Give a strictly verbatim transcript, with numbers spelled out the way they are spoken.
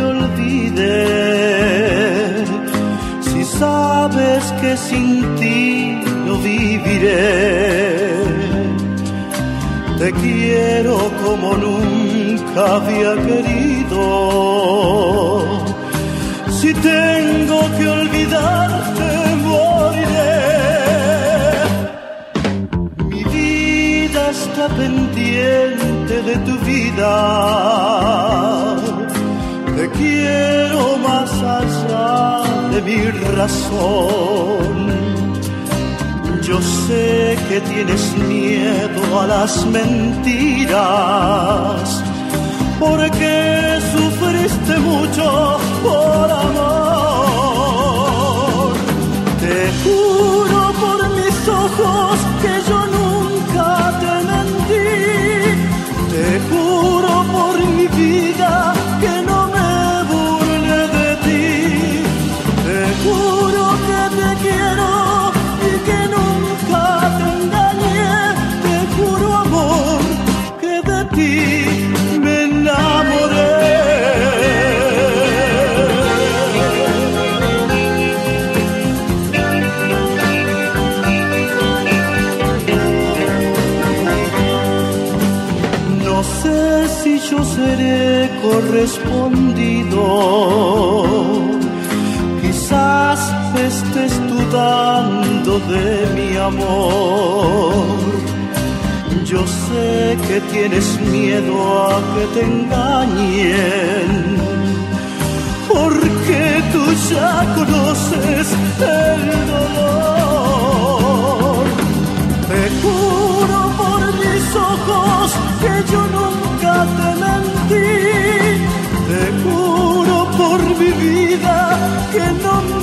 olvide, si sabes que sin ti no viviré. Te quiero como nunca había querido. Si tengo que olvidarte, moriré. Mi vida está pendiente de tu vida. Te quiero más allá de mi razón. Yo sé que tienes miedo a las mentiras, porque sufriste mucho por amor. Te juro por mis ojos que yo nunca te mentí. Te juro por mi vida que no me burlé de ti. Te juro que te quiero y que nunca te engañé. Te juro, amor, que de ti me enamoré. No sé si yo seré correspondido. Quizás estés dudando de mi amor. Yo sé que tienes miedo a que te engañen, porque tú ya conoces el dolor. Te juro por mis ojos que yo nunca te mentí. Te juro por mi vida que no me